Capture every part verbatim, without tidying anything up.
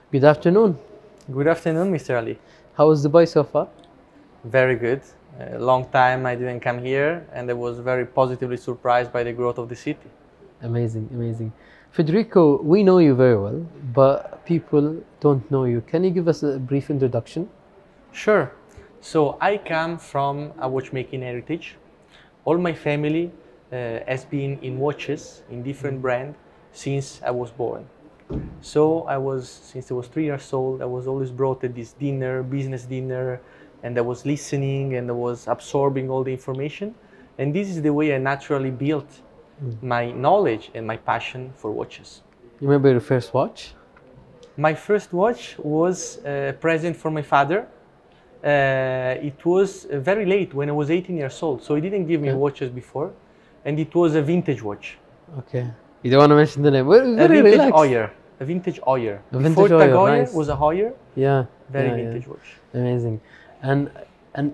Good afternoon. Good afternoon, Mister Ali. How is Dubai so far? Very good. A long time I didn't come here, and I was very positively surprised by the growth of the city. Amazing, amazing. Federico, we know you very well, but people don't know you. Can you give us a brief introduction? Sure. So I come from a watchmaking heritage. All my family uh, has been in watches in different brands since I was born. So I was, since I was three years old, I was always brought at this dinner, business dinner, and I was listening and I was absorbing all the information. And this is the way I naturally built mm. my knowledge and my passion for watches. You remember your first watch? My first watch was a present for my father. Uh, it was uh, very late, when I was eighteen years old, so he didn't give me okay. watches before, and it was a vintage watch. Okay. You don't want to mention the name. We're a very vintage relaxed. Hoyer. A vintage Hoyer. A vintage Before Tag Hoyer, Heuer nice. was a Hoyer. Yeah. Very yeah, vintage yeah. watch. Amazing. And and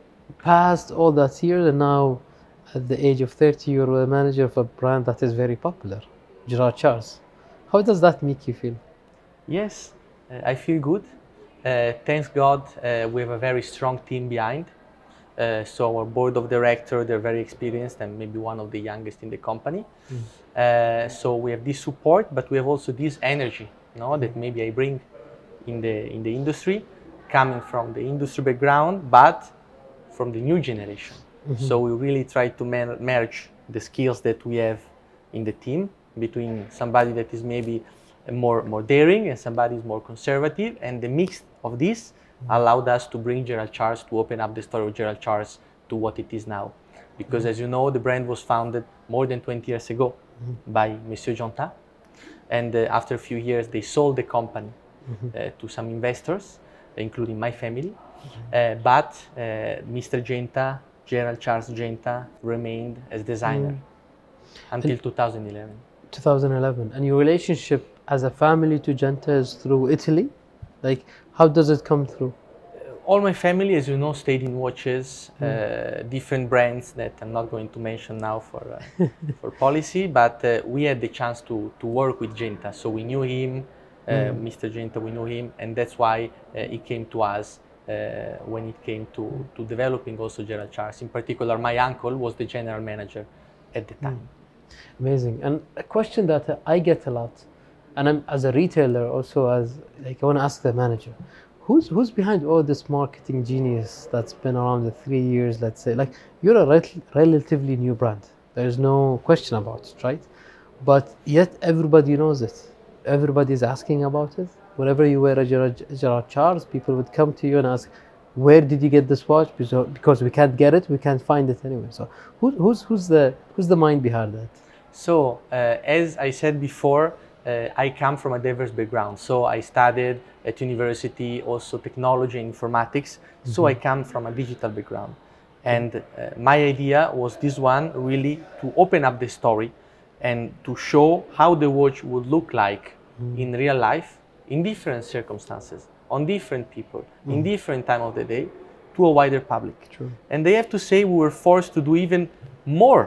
past all that years, and now at the age of thirty, you're a manager of a brand that is very popular, Gerard Charles. How does that make you feel? Yes, uh, I feel good. Uh, thanks God, uh, we have a very strong team behind. Uh, so our board of directors, they're very experienced and maybe one of the youngest in the company. Mm. Uh, so we have this support, but we have also this energy, you know, that maybe I bring in the in the industry, coming from the industry background, but from the new generation. Mm-hmm. So we really try to mer merge the skills that we have in the team between somebody that is maybe more more daring and somebody is more conservative, and the mix of this allowed us to bring Gerard Charles, to open up the story of Gerard Charles to what it is now. Because as you know, the brand was founded more than twenty years ago mm-hmm. by Monsieur Jonta. And uh, after a few years, they sold the company mm-hmm. uh, to some investors, including my family. Mm-hmm. uh, but uh, Mister Genta, Gerard Charles Genta, remained as designer mm-hmm. until and two thousand eleven. two thousand eleven. And your relationship as a family to Genta is through Italy? Like, how does it come through? All my family, as you know, stayed in watches, mm. uh, different brands that I'm not going to mention now for uh, for policy, but uh, we had the chance to, to work with Genta. So we knew him, uh, mm. Mister Genta, we knew him, and that's why uh, he came to us uh, when it came to, to developing also Gerard Charles. In particular, my uncle was the general manager at the time. Mm. Amazing. And a question that uh, I get a lot, and I'm as a retailer also, as like I want to ask the manager, who's who's behind all this marketing genius that's been around the three years, let's say? Like, you're a rel relatively new brand. There's no question about it, right? But yet everybody knows it. Everybody's asking about it. Whenever you wear a Gerard, Gerard Charles, people would come to you and ask, where did you get this watch? Because, because we can't get it, we can't find it anyway. So who, who's who's the who's the mind behind that? So uh, as I said before, Uh, I come from a diverse background. So I studied at university also technology and informatics. Mm-hmm. So I come from a digital background. And uh, my idea was this one, really to open up the story and to show how the watch would look like mm-hmm. in real life, in different circumstances, on different people, mm-hmm. in different time of the day, to a wider public. True. And they have to say we were forced to do even more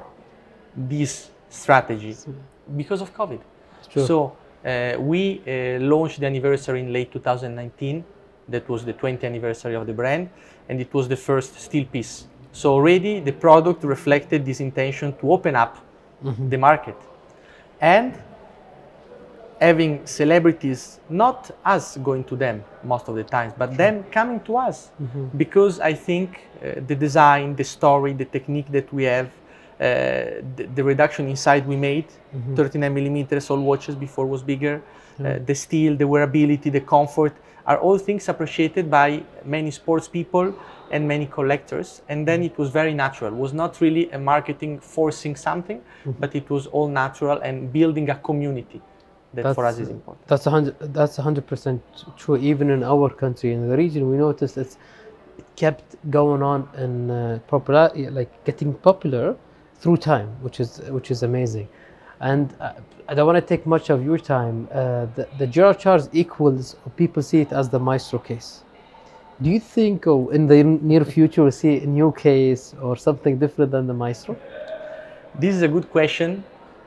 this strategy because of COVID. Sure. So uh, we uh, launched the anniversary in late two thousand nineteen. That was the twentieth anniversary of the brand, and it was the first steel piece. So already the product reflected this intention to open up mm-hmm. the market. And having celebrities, not us going to them most of the times, but sure. them coming to us. Mm-hmm. Because I think uh, the design, the story, the technique that we have, Uh, the, the reduction in size we made, mm-hmm. thirty-nine millimeters, all watches before was bigger, yeah. uh, the steel, the wearability, the comfort, are all things appreciated by many sports people and many collectors. And then it was very natural. It was not really a marketing forcing something, mm-hmm. but it was all natural and building a community that that's, for us is important. That's a hundred, that's a hundred percent true. Even in our country, in the region, we noticed it's, it kept going on and uh, popular, like getting popular through time, which is which is amazing. And uh, I don't want to take much of your time. Uh, the, the Gerard Charles equals, people see it as the Maestro case. Do you think oh, in the near future we'll see a new case or something different than the Maestro? This is a good question. Uh,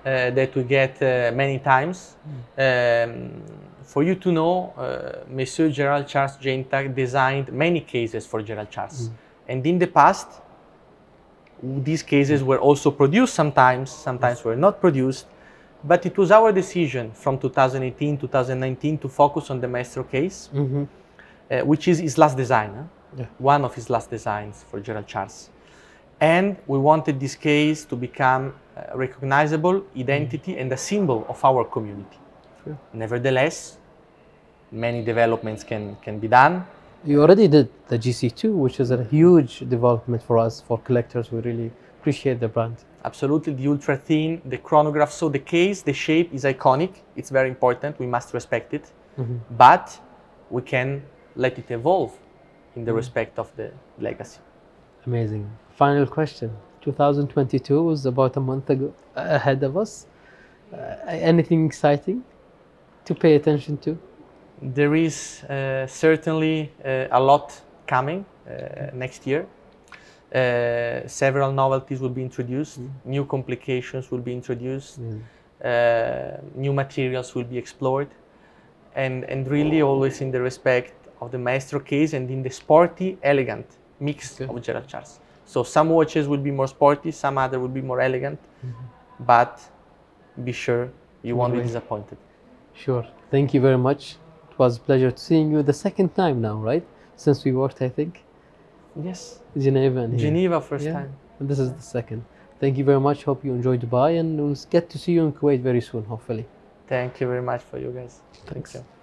uh, that we get uh, many times. Um, for you to know, uh, Monsieur Gerald Charles Genta designed many cases for Gerald Charles. And in the past, these cases were also produced sometimes, sometimes were not produced. But it was our decision from two thousand eighteen, two thousand nineteen to focus on the Maestro case, Mm-hmm. uh, which is his last design, huh? Yeah. One of his last designs for Gerald Charles. And we wanted this case to become a recognizable identity and a symbol of our community. Sure. Nevertheless, many developments can, can be done. You already did the G C two, which is a huge development for us, for collectors. We really appreciate the brand. Absolutely, the ultra thin, the chronograph. So the case, the shape is iconic. It's very important. We must respect it. Mm-hmm. But we can let it evolve in the respect of the legacy. Amazing. Final question. two thousand twenty-two was about a month ago ahead of us. Uh, anything exciting to pay attention to? There is uh, certainly uh, a lot coming uh, next year. Uh, several novelties will be introduced, Mm. new complications will be introduced, Mm. uh, new materials will be explored, and, and really always in the respect of the Maestro case and in the sporty, elegant mix Okay. of Gerald Charles. So some watches will be more sporty, some other will be more elegant, but be sure you won't be Great. disappointed. Sure. Thank you very much. It was a pleasure seeing you the second time now, right? Since we worked, I think. Yes, Geneva and here. Geneva first Yeah. time. And this is the second. Thank you very much. Hope you enjoyed Dubai, and we'll get to see you in Kuwait very soon, hopefully. Thank you very much for you guys. Thanks. Thank you.